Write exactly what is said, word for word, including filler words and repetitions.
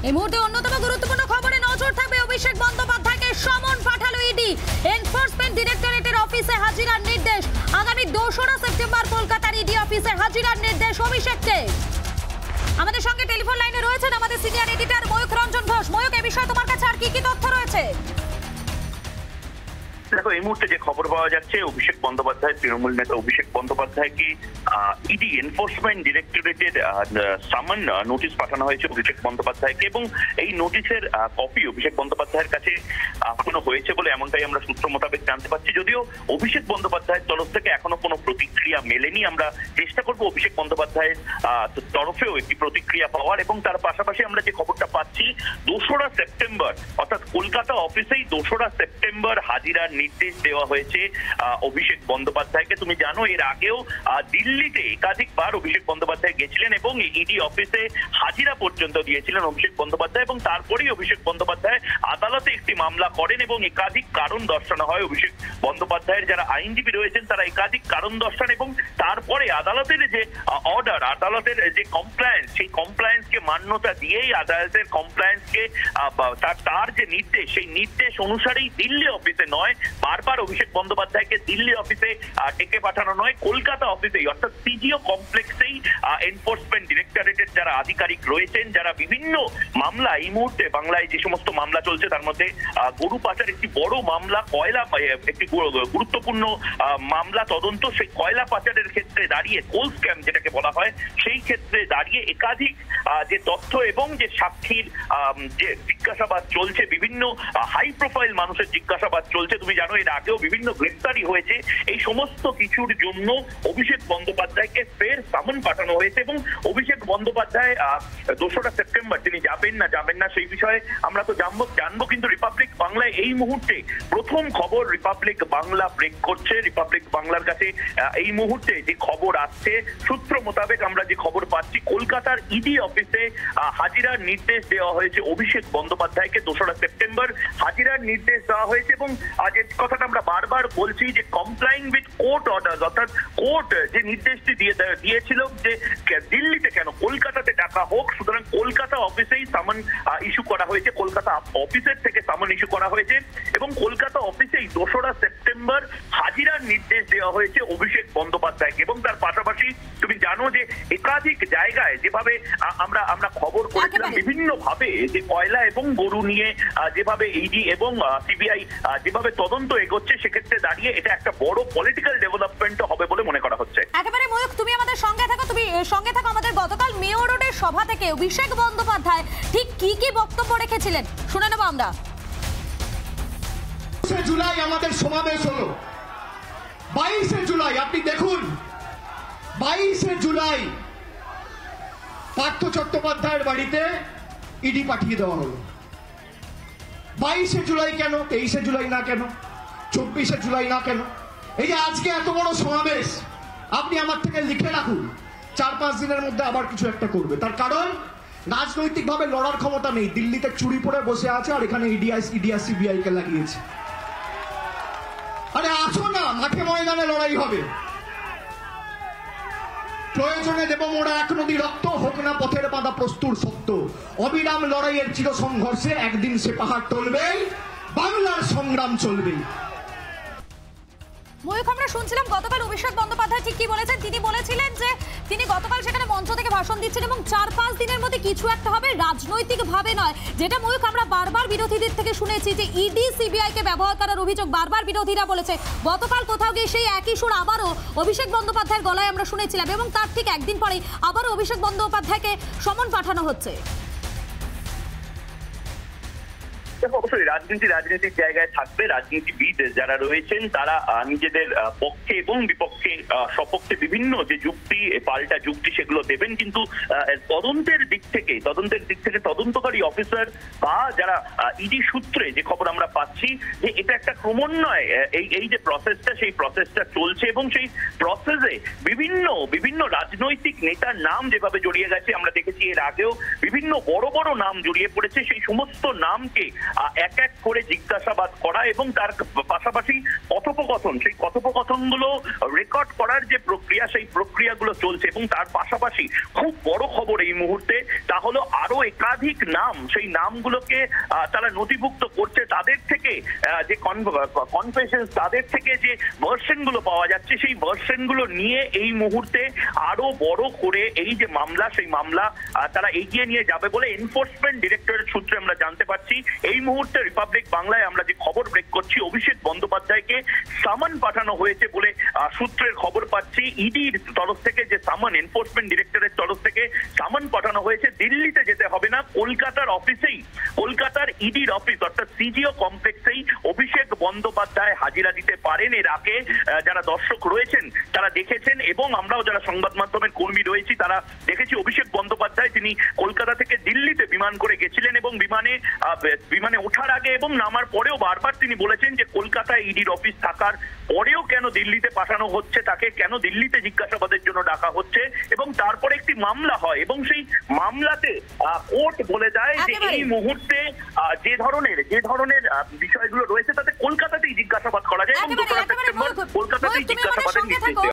এই মুহূর্তে অন্যতম গুরুত্বপূর্ণ খবরে নজর থাকবে। অভিষেক বন্দ্যোপাধ্যায়কে সমন পাঠালো ইডি। এনফোর্সমেন্ট ডিরেক্টরেটের অফিসে হাজিরার নির্দেশ। আগামী দোসরা সেপ্টেম্বর কলকাতার ইডি অফিসে হাজিরার নির্দেশ অভিষেককে। আমাদের সঙ্গে টেলিফোন লাইনে রয়েছেন আমাদের সিনিয়র এডিটর ময়ূক রঞ্জন ঘোষ। ময়ূক, এই বিষয়ে তোমার কাছে আর কি কি তথ্য রয়েছে? দেখো, এই মুহূর্তে যে খবর পাওয়া যাচ্ছে, অভিষেক বন্দ্যোপাধ্যায়, তৃণমূল নেতা অভিষেক বন্দ্যোপাধ্যায়কে ইডি এনফোর্সমেন্ট ডিরেক্টরেটের সামন নোটিশ পাঠানো হয়েছে অভিষেক বন্দ্যোপাধ্যায়কে, এবং এই নোটিশের কপি অভিষেক বন্দ্যোপাধ্যায়ের কাছে এখনো হয়েছে বলে এমনটাই আমরা সূত্র মোতাবেক জানতে পারছি। যদিও অভিষেক বন্দ্যোপাধ্যায়ের তরফ থেকে এখনো কোনো প্রতিক্রিয়া মেলেনি। আমরা চেষ্টা করবো অভিষেক বন্দ্যোপাধ্যায়ের তরফেও একটি প্রতিক্রিয়া পাওয়ার, এবং তার পাশাপাশি আমরা যে খবরটা পাচ্ছি, দোসরা সেপ্টেম্বর অর্থাৎ কলকাতা অফিসেই দোসরা সেপ্টেম্বর হাজিরার নির্দেশ দেওয়া হয়েছে অভিষেক বন্দ্যোপাধ্যায়কে। তুমি জানো, এর আগেও দিল্লিতে একাধিকবার অভিষেক বন্দ্যোপাধ্যায় গেছিলেন এবং ইডি অফিসে হাজিরা পর্যন্ত দিয়েছিলেন অভিষেক বন্দ্যোপাধ্যায়, এবং তারপরেই অভিষেক বন্দ্যোপাধ্যায় আদালতে একটি মামলা করেন এবং একাধিক কারণ দর্শানো হয়। অভিষেক বন্দ্যোপাধ্যায়ের যারা আইনজীবী রয়েছেন তারা একাধিক কারণ দর্শান, এবং তারপরে আদালতের যে অর্ডার, আদালতের যে কমপ্লায়েন্স, সেই কমপ্লায়েন্সকে মান্যতা দিয়েই আদালতের কমপ্লায়েন্সকে তার যে নির্দেশ, সেই নির্দেশ অনুসারেই দিল্লি অফিসে নয়, বারবার অভিষেক বন্দ্যোপাধ্যায়কে দিল্লি অফিসে ডেকে পাঠানো নয়, কলকাতা অফিসেই অর্থাৎ সিজিও কমপ্লেক্সেই এনফোর্সমেন্ট ডিরেক্টরেটের যারা আধিকারিক রয়েছেন, যারা বিভিন্ন মামলা এই মুহূর্তে বাংলায় যে সমস্ত মামলা চলছে তার মধ্যে গরু পাচার একটি বড় মামলা, কয়লা একটি গুরুত্বপূর্ণ মামলা তদন্ত, সেই কয়লা পাচারের ক্ষেত্রে দাঁড়িয়ে কোল স্ক্যাম যেটাকে বলা হয়, সেই ক্ষেত্রে দাঁড়িয়ে একাধিক যে তথ্য এবং যে সাক্ষীর যে জিজ্ঞাসাবাদ চলছে, বিভিন্ন হাই প্রোফাইল মানুষের জিজ্ঞাসাবাদ চলছে। তুমি জানো, এর আগেও বিভিন্ন গ্রেফতারি হয়েছে। এই সমস্ত কিছুর জন্য অভিষেক বন্দ্যোপাধ্যায়কে ফের সামন পাঠানো হয়েছে, এবং অভিষেক বন্দ্যোপাধ্যায় দোসরা সেপ্টেম্বর তিনি যাবেন না যাবেন না সেই বিষয়ে আমরা তো জানবো জানবো কিন্তু রিপাবলিক বাংলায় এই মুহূর্তে প্রথম খবর রিপাবলিক বাংলা ব্রেক করছে। রিপাবলিক বাংলার কাছে এই মুহূর্তে যে খবর আসছে, সূত্র মোতাবেক আমরা যে খবর পাচ্ছি, কলকাতার ইডি অফিসে হাজিরার নির্দেশ দেওয়া হয়েছে অভিষেক বন্দ্যোপাধ্যায়কে। দোসরা সেপ্টেম্বর হাজিরার নির্দেশ দেওয়া হয়েছে, এবং যে কথাটা আমরা বারবার বলছি যে কমপ্লাইং উইথ কোর্ট অর্ডার, অর্থাৎ কোর্ট যে নির্দেশটি দিয়ে দিয়েছিল যে দিল্লিতে কেন কলকাতাতে ডাকা হোক, সুতরাং কলকাতা অফিসেই সামন ইস্যু করা হয়েছে, কলকাতা অফিসের থেকে সামন ইস্যু করা হয়েছে, এবং কলকাতা অফিসেই দোসরা সেপ্টেম্বর হাজিরার নির্দেশ দেওয়া হয়েছে অভিষেক বন্দ্যোপাধ্যায়কে। এবং তার পাশাপাশি তুমি জানো যে একাধিক জায়গায় যেভাবে আমরা আমরা খবর করেছিলাম, বিভিন্ন ভাবে যে কয়লা এবং গরু নিয়ে যেভাবে ইডি এবং সিবিআই যেভাবে তদন্ত এগোচ্ছে, সেক্ষেত্রে দাঁড়িয়ে এটা একটা বড় পলিটিক্যাল ডেভেলপমেন্ট হবে বলে মনে করা হচ্ছে। একেবারে ময়ূক, তুমি আমাদের সঙ্গে থাকো, তুমি সঙ্গে থাকো আমাদের গতকাল মেয়র রোডের সভা থেকে অভিষেক বন্দ্যোপাধ্যায় ঠিক কি কি বক্তব্য রেখেছিলেন শুনে নেব আমরা। জুলাই আমাদের সমাবেশ হলো, বাইশে জুলাই আপনি দেখুন, বাইশে জুলাই পার্থ চট্টোপাধ্যায়ের বাড়িতে ইডি পাঠিয়ে দেওয়া হলো। বাইশে জুলাই কেন, তেইশে জুলাই না কেন, চব্বিশে জুলাই না কেন? এই যে আজকে এত বড় সমাবেশ, আপনি আমার থেকে লিখে রাখুন, চার পাঁচ দিনের মধ্যে আবার কিছু একটা করবে। তার কারণ রাজনৈতিক ভাবে লড়ার ক্ষমতা নেই, দিল্লিতে চুরি পরে বসে আছে, আর এখানে ইডিআই ইডিআই সিবিআই কে লাগিয়েছে। আরে আসো না, মাঠে ময়দানে লড়াই হবে, প্রয়োজনে দেব মোড়া এক নদী রক্ত, হোক না পথের বাঁধা প্রস্তুর সত্য, অবিরাম লড়াইয়ের চির সংঘর্ষে একদিন সে পাহাড় টলবেই, বাংলার সংগ্রাম চলবেই। ময়ূক, আমরা শুনছিলাম গতকাল অভিষেক বন্দ্যোপাধ্যায় ঠিক কি বলেছেন। তিনি বলেছিলেন যে তিনি গতকাল সেখানে মঞ্চ থেকে ভাষণ দিচ্ছেন এবং চার পাঁচ দিনের মধ্যে কিছু একটা হবে, রাজনৈতিক ভাবে নয়। যেটা ময়ূক আমরা বারবার বিরোধীদের থেকে শুনেছি যে ইডি সিবিআই কে ব্যবহার করার অভিযোগ বারবার বিরোধীরা বলেছে। গতকাল কোথাও গিয়ে সেই একই সুর আবারও অভিষেক বন্দ্যোপাধ্যায়ের গলায় আমরা শুনেছিলাম, এবং তার ঠিক একদিন পরেই আবারও অভিষেক বন্দ্যোপাধ্যায়কে সমন পাঠানো হচ্ছে। অবশ্যই রাজনীতি রাজনীতির জায়গায় থাকবে। রাজনীতিবিদ যারা রয়েছেন তারা নিজেদের পক্ষে এবং বিপক্ষে সপক্ষে বিভিন্ন যে যুক্তি, পাল্টা যুক্তি সেগুলো দেবেন, কিন্তু তদন্তের দিক থেকে তদন্তের দিক থেকে তদন্তকারী অফিসার বা যারা ইডি সূত্রে যে খবর আমরা পাচ্ছি যে এটা একটা ক্রমান্বয়ে এই এই যে প্রসেসটা, সেই প্রসেসটা চলছে, এবং সেই প্রসেসে বিভিন্ন বিভিন্ন রাজনৈতিক নেতার নাম যেভাবে জড়িয়ে গেছে আমরা দেখেছি, এর আগেও বিভিন্ন বড় বড় নাম জড়িয়ে পড়েছে। সেই সমস্ত নামকে এক এক করে জিজ্ঞাসাবাদ করা এবং তার পাশাপাশি কথোপকথন, সেই কথোপকথনগুলো রেকর্ড করার যে প্রক্রিয়া, সেই প্রক্রিয়াগুলো চলছে। এবং তার পাশাপাশি খুব বড় খবর এই মুহূর্তে, তা হলো আরো একাধিক নাম, সেই নামগুলোকে তারা নথিভুক্ত করছে, তাদের থেকে যে কনফেশন, তাদের থেকে যে ভার্সন গুলো পাওয়া যাচ্ছে, সেই ভার্সন গুলো নিয়ে এই মুহূর্তে আরো বড় করে এই যে মামলা, সেই মামলা তারা এগিয়ে নিয়ে যাবে বলে এনফোর্সমেন্ট ডিরেক্টরের সূত্রে আমরা জানতে পারছি। এই মুহূর্তে রিপাবলিক বাংলায় আমরা যে খবর ব্রেক করছি, অভিষেক বন্দ্যোপাধ্যায়কে সামন পাঠানো হয়েছে বলে সূত্রের খবর পাচ্ছি। ইডির তরফ থেকে যে সামন, এনফোর্সমেন্ট ডিরেক্টরের তরফ থেকে সামন পাঠানো হয়েছে। দিল্লিতে যেতে হবে না, কলকাতার অফিসেই, কলকাতার ইডির অফিস অর্থাৎ সিজিও কমপ্লেক্সেই অভিষেক বন্দ্যোপাধ্যায় হাজিরা দিতে পারেন। এর আগে যারা দর্শক রয়েছেন তারা দেখেছেন, এবং আমরাও যারা সংবাদ মাধ্যমের কর্মী রয়েছি তারা দেখেছি অভিষেক বন্দ্যোপাধ্যায় তিনি কলকাতা থেকে দিল্লিতে বিমান করে গেছিলেন, এবং বিমানে বিমানে ওঠার আগে এবং নামার পরেও বারবার তিনি বলেছেন যে কলকাতায় ইডির অফিস থাকার পরেও কেন দিল্লিতে পাঠানো হচ্ছে, তাকে কেন দিল্লিতে জিজ্ঞাসাবাদের জন্য ডাকা হচ্ছে। এবং তারপরে একটি মামলা হয়, এবং সেই মামলাতে কোর্ট বলে দেয় যে এই মুহূর্তে যে ধরনের যে ধরনের বিষয়গুলো রয়েছে তাতে কলকাতাতেই জিজ্ঞাসাবাদ করা যায়, এবং দোসরা সেপ্টেম্বর কলকাতাতেই জিজ্ঞাসাবাদের নির্দেশ দেওয়া।